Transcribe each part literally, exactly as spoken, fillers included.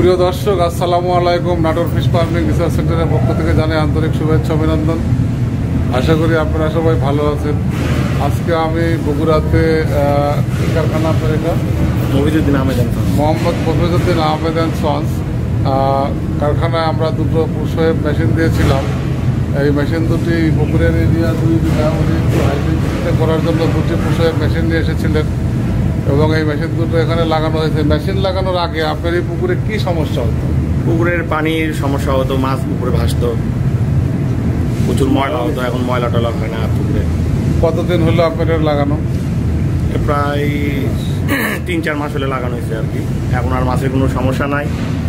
প্রিয় দর্শক, আসসালামু আলাইকুম। নাটোর ফিশ ফার্মিং রিসার্চ সেন্টারের পক্ষ থেকে জানাই আন্তরিক শুভেচ্ছা অভিনন্দন। আশা করি আপনারা সবাই ভালো আছেন। আজকে আমি বগুড়াতে কারখানা আপনার এটা মফিজুদ্দিন আহমেদ মোহাম্মদ মফিজুদ্দিন আহমেদ অ্যান্ড সন্স কারখানায় আমরা দুটো পুষের মেশিন দিয়েছিলাম। এই মেশিন দুটি পুকুরের এরিয়া দুই বিঘা উনি একটু হাইড্রোজেন করার জন্য দুটি পুষের মেশিন নিয়ে এসেছিলেন এবং এই মেশিন দুটো এখানে লাগানো হয়েছে। মেশিন লাগানোর আগে আপনার এই পুকুরে কী সমস্যা হতো? পুকুরের পানির সমস্যা হতো, মাছ পুকুরে ভাসতো, প্রচুর ময়লা হতো। এখন ময়লা টয়লা হয় না পুকুরে। কতদিন হলো আপনার লাগানো? প্রায় তিন চার মাস হলে লাগানো হয়েছে আর কি। এখন আর মাছের কোনো সমস্যা নাই।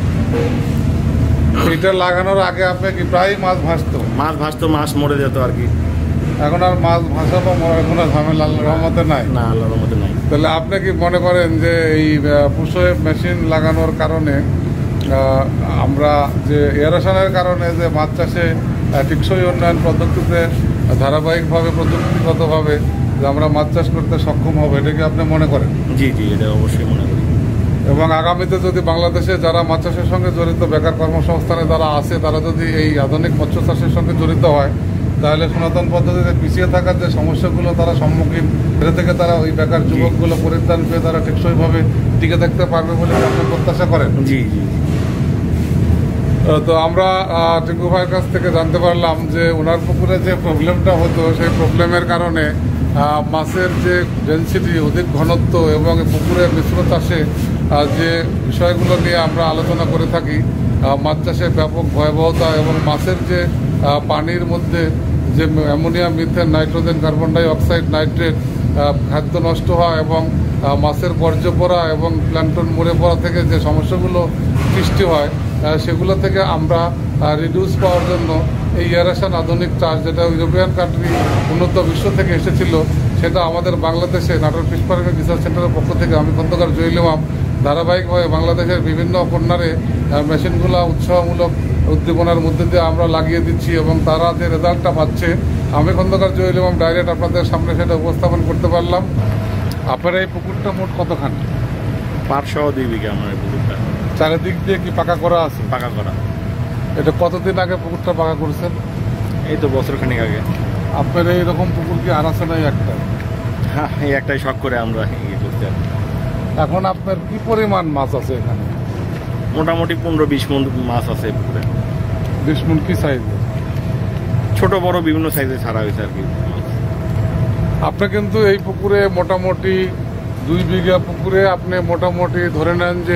এটা লাগানোর আগে আপনি কি প্রায় মাছ ভাসতো? মাছ ভাসতো, মাছ মরে যেত আর কি। এখন আর মাছ ভাসা বা মরার কোনো ঝামেলা আল্লাহর রহমতে নাই? না, আল্লাহর রহমতে নাই। তাহলে আপনি কি মনে করেন যে এই পুষে মেশিন লাগানোর কারণে আমরা যে এয়ারেশনের কারণে যে মাছ চাষে টেকসই উন্নয়ন পদ্ধতিতে ধারাবাহিকভাবে প্রযুক্তিগতভাবে যে আমরা মাছ চাষ করতে সক্ষম হবো, এটা কি আপনি মনে করেন? জি জি, এটা অবশ্যই মনে করি। এবং আগামীতে যদি বাংলাদেশে যারা মাছ চাষের সঙ্গে জড়িত, বেকার কর্মসংস্থানে যারা আছে, তারা যদি এই আধুনিক মৎস্য চাষের সঙ্গে জড়িত হয়, তাহলে সনাতন পদ্ধতিতে পিছিয়ে থাকার যে সমস্যাগুলো তারা সম্মুখীন, এটা থেকে তারা ওই বেকার যুবকগুলো পরিত্রাণ পেয়ে তারা টেকসইভাবে টিকে থাকতে পারবে বলে আপনি প্রত্যাশা করেন? জি জি। তো আমরা টিঙ্কু ভাইয়ের কাছ থেকে জানতে পারলাম যে ওনার পুকুরে যে প্রবলেমটা হতো, সেই প্রবলেমের কারণে মাছের যে ডেনসিটি, অধিক ঘনত্ব এবং পুকুরের মিশ্র চাষে যে বিষয়গুলো নিয়ে আমরা আলোচনা করে থাকি, মাছ চাষের ব্যাপক ভয়াবহতা এবং মাছের যে পানির মধ্যে যে ammonia, methane, nitrogen, carbon dioxide, nitrate, খাদ্য নষ্ট হওয়া এবং মাছের বর্জ্য পড়া এবং প্ল্যাঙ্কটন মরে পড়া থেকে যে সমস্যাগুলো সৃষ্টি হয়, সেগুলো থেকে আমরা রিডিউস পাওয়ার জন্য এই এয়ারেশন আধুনিক চাষ, যেটা ইউরোপিয়ান কান্ট্রি উন্নত বিশ্ব থেকে এসেছিল, সেটা আমাদের বাংলাদেশে নাটোর ফিশ ফার্মিং রিসার্চ সেন্টারের পক্ষ থেকে আমি খন্দকার জহির ইমাম ধারাবাহিকভাবে বাংলাদেশের বিভিন্ন কর্নারে মেশিনগুলো উৎসাহমূলক উদ্দীপনার মধ্যে দিয়ে আমরা লাগিয়ে দিচ্ছি এবং তারা যে রেজাল্টটা পাচ্ছে, আমি খন্দকার জহির ইমাম ডাইরেক্ট আপনাদের সামনে সেটা উপস্থাপন করতে পারলাম। আপনার এই পুকুরটা মোট কতখানি? পাঁচশো দুই বিঘা আমার এই পুকুরটা। চারিদিক দিয়ে কি পাকা করা আছে? পাকা করা। এটা কতদিন আগে পুকুরটা পাকা করেছেন? এই তো বছর খানিক আগে। আপনার এইরকম পুকুর কি আর আছে? নাই একটা? হ্যাঁ, এই একটাই শখ করে আমরা ইয়ে করতে। এখন আপনার কি পরিমাণ মাছ আছে এখানে? মোটামুটি পনেরো বিশ মন মাছ আছে পুকুরে। বিশ মন কি সাইজের? ছোট বড় বিভিন্ন সাইজে ছাড়া হয়েছে আর কি। আপনি কিন্তু এই পুকুরে মোটামুটি দুই বিঘা পুকুরে আপনি মোটামুটি ধরে নেন যে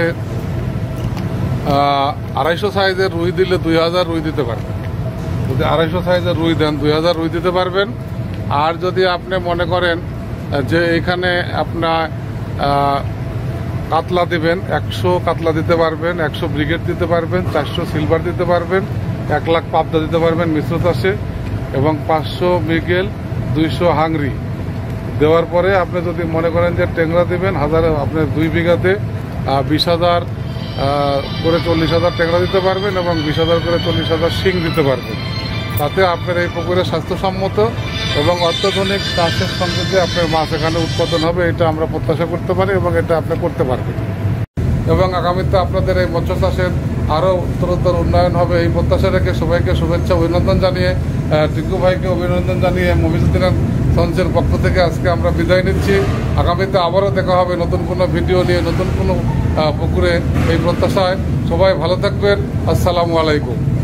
আড়াইশো সাইজের রুই দিলে দুই হাজার রুই দিতে পারবেন। যদি আড়াইশো সাইজের রুই দেন দুই হাজার রুই দিতে পারবেন। আর যদি আপনি মনে করেন যে এখানে আপনার কাতলা দিবেন, একশো কাতলা দিতে পারবেন, একশো ব্রিগেড দিতে পারবেন, চারশো সিলভার দিতে পারবেন, এক লাখ পাবদা দিতে পারবেন মিশ্র চাষে, এবং পাঁচশো মৃগেল, দুইশো হাংরি দেওয়ার পরে আপনি যদি মনে করেন যে টেংরা দিবেন, হাজারে আপনি দুই বিঘাতে বিশ হাজার করে চল্লিশ হাজার টেংরা দিতে পারবেন এবং বিশ হাজার করে চল্লিশ হাজার শিং দিতে পারবেন। তাতে আপনার এই পুকুরে স্বাস্থ্যসম্মত এবং অত্যাধুনিক চাষের সঙ্গে যে আপনার মাছ এখানে উৎপাদন হবে, এটা আমরা প্রত্যাশা করতে পারি এবং এটা আপনি করতে পারবেন। এবং আগামীতে আপনাদের এই মৎস্য চাষের আরও উত্তরোত্তর উন্নয়ন হবে, এই প্রত্যাশা রেখে সবাইকে শুভেচ্ছা অভিনন্দন জানিয়ে, টিঙ্কু ভাইকে অভিনন্দন জানিয়ে মফিজুদ্দিন সঞ্চের পক্ষ থেকে আজকে আমরা বিদায় নিচ্ছি। আগামীতে আবারও দেখা হবে নতুন কোনো ভিডিও নিয়ে, নতুন কোনো পুকুরে, এই প্রত্যাশায় সবাই ভালো থাকবেন। আসসালামু আলাইকুম।